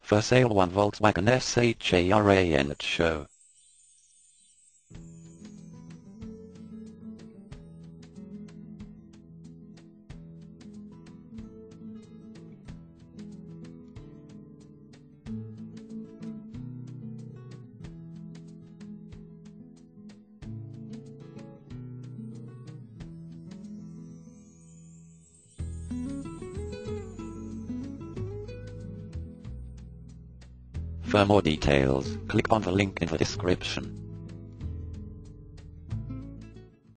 For sale one Volkswagen SHARAN Chaux. For more details, click on the link in the description.